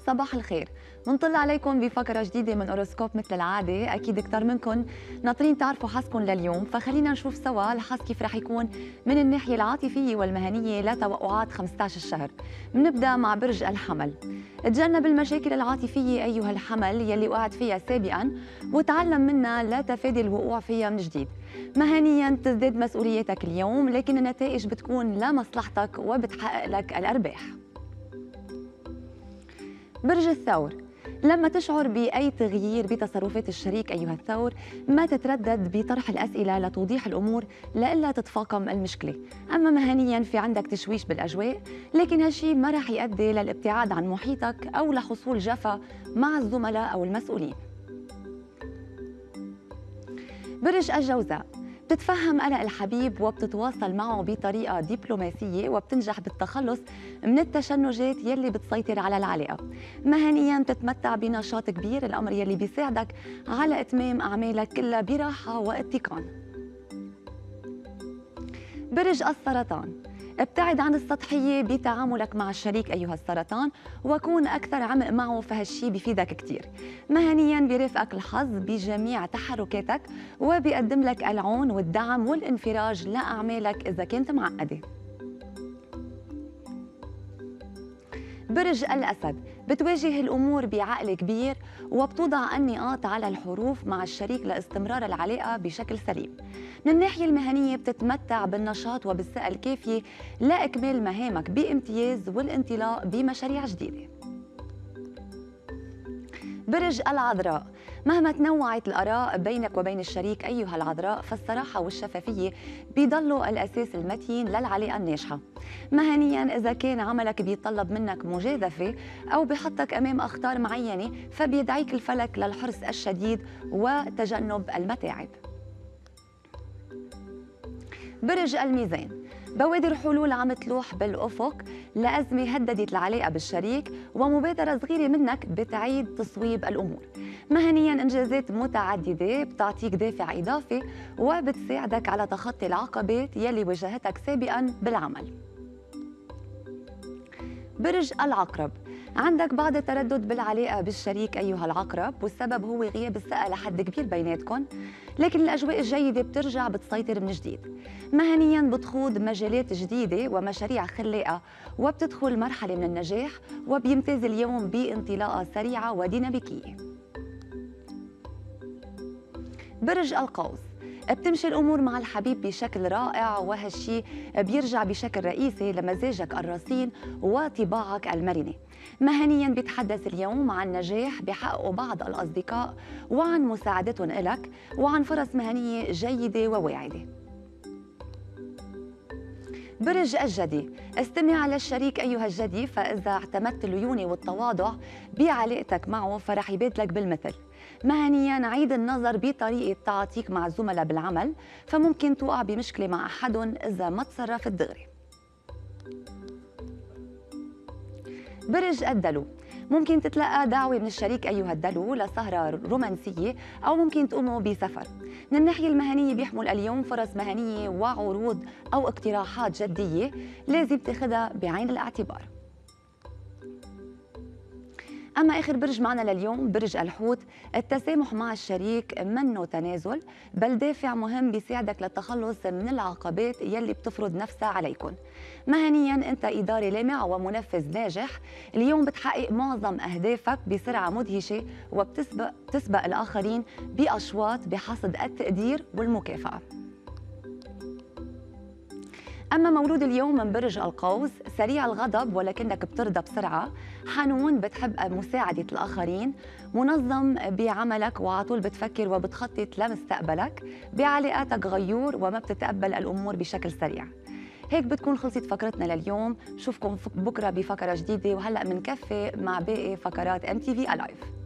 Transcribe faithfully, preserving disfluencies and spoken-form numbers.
صباح الخير، منطلع عليكم بفقرة جديدة من أوروسكوب مثل العادة. أكيد كتار منكم ناطرين تعرفوا حظكم لليوم، فخلينا نشوف سوا الحظ كيف رح يكون من الناحية العاطفية والمهنية لتوقعات خمسة عشر الشهر. بنبدأ مع برج الحمل. تجنب المشاكل العاطفية أيها الحمل يلي وقعت فيها سابقا وتعلم منها لا تفادي الوقوع فيها من جديد. مهنيا تزداد مسؤولياتك اليوم، لكن النتائج بتكون لمصلحتك وبتحقق لك الأرباح. برج الثور. لما تشعر بأي تغيير بتصرفات الشريك أيها الثور ما تتردد بطرح الأسئلة لتوضيح الأمور لئلا تتفاقم المشكلة. أما مهنياً في عندك تشويش بالأجواء، لكن هالشي ما رح يؤدي للابتعاد عن محيطك أو لحصول جفا مع الزملاء أو المسؤولين. برج الجوزاء. بتتفهم قلق الحبيب وبتتواصل معه بطريقة دبلوماسية وبتنجح بالتخلص من التشنجات يلي بتسيطر على العلاقة. مهنياً بتتمتع بنشاط كبير، الأمر يلي بيساعدك على إتمام أعمالك كلها براحة واتقان. برج السرطان. ابتعد عن السطحية بتعاملك مع الشريك أيها السرطان وكون أكثر عمق معه، فهالشي بيفيدك كتير. مهنياً بيرافقك الحظ بجميع تحركاتك وبيقدم لك العون والدعم والانفراج لأعمالك إذا كانت معقدة. برج الأسد. بتواجه الأمور بعقل كبير وبتوضع النقاط على الحروف مع الشريك لاستمرار العلاقة بشكل سليم. من الناحية المهنية بتتمتع بالنشاط وبالثقة الكافية لإكمال مهامك بامتياز والانطلاق بمشاريع جديدة. برج العذراء. مهما تنوعت الآراء بينك وبين الشريك أيها العذراء، فالصراحة والشفافية بيضلوا الأساس المتين للعلاقة الناجحة. مهنياً إذا كان عملك بيطلب منك مجازفة أو بحطك أمام أخطار معينة، فبيدعيك الفلك للحرص الشديد وتجنب المتاعب. برج الميزان. بوادر حلول عم تلوح بالأفق لأزمة هددت العلاقة بالشريك، ومبادرة صغيرة منك بتعيد تصويب الأمور. مهنياً إنجازات متعددة بتعطيك دافع إضافي وبتساعدك على تخطي العقبات يلي واجهتك سابقاً بالعمل. برج العقرب. عندك بعض التردد بالعلاقة بالشريك أيها العقرب، والسبب هو غياب الثقة لحد كبير بيناتكم، لكن الأجواء الجيدة بترجع بتسيطر من جديد. مهنياً بتخوض مجالات جديدة ومشاريع خلاقة وبتدخل مرحلة من النجاح، وبيمتاز اليوم بانطلاقة سريعة وديناميكية. برج القوس. بتمشي الأمور مع الحبيب بشكل رائع، وهالشي بيرجع بشكل رئيسي لمزاجك الرصين وطباعك المرنة. مهنياً بيتحدث اليوم عن نجاح بحققه بعض الأصدقاء وعن مساعدتهم لك وعن فرص مهنية جيدة وواعدة. برج الجدي. استمع للشريك أيها الجدي، فإذا اعتمدت الليونة والتواضع بعلاقتك معه فرح يبادلك بالمثل. مهنياً عيد النظر بطريقة تعاطيك مع الزملاء بالعمل، فممكن توقع بمشكلة مع أحدهم إذا ما تصرفت دغري. برج الدلو. ممكن تتلقى دعوة من الشريك أيها الدلو لسهرة رومانسية أو ممكن تقوموا بسفر. من الناحية المهنية بيحمل اليوم فرص مهنية وعروض أو اقتراحات جدية لازم تاخدها بعين الاعتبار. أما آخر برج معنا لليوم برج الحوت. التسامح مع الشريك منه تنازل، بل دافع مهم بيساعدك للتخلص من العقبات يلي بتفرض نفسها عليكم. مهنياً أنت إداري لامع ومنفذ ناجح، اليوم بتحقق معظم أهدافك بسرعة مدهشة وبتسبق تسبق الآخرين بأشواط بحصد التقدير والمكافأة. أما مولود اليوم من برج القوس. سريع الغضب ولكنك بترضى بسرعة، حنون بتحب مساعدة الآخرين، منظم بعملك وعطول بتفكر وبتخطط لمستقبلك، بعلاقاتك غيور وما بتتقبل الأمور بشكل سريع. هيك بتكون خلصت فقرتنا لليوم، شوفكم بكرة بفقرة جديدة، وهلأ منكفي مع باقي فقرات إم تي في Alive.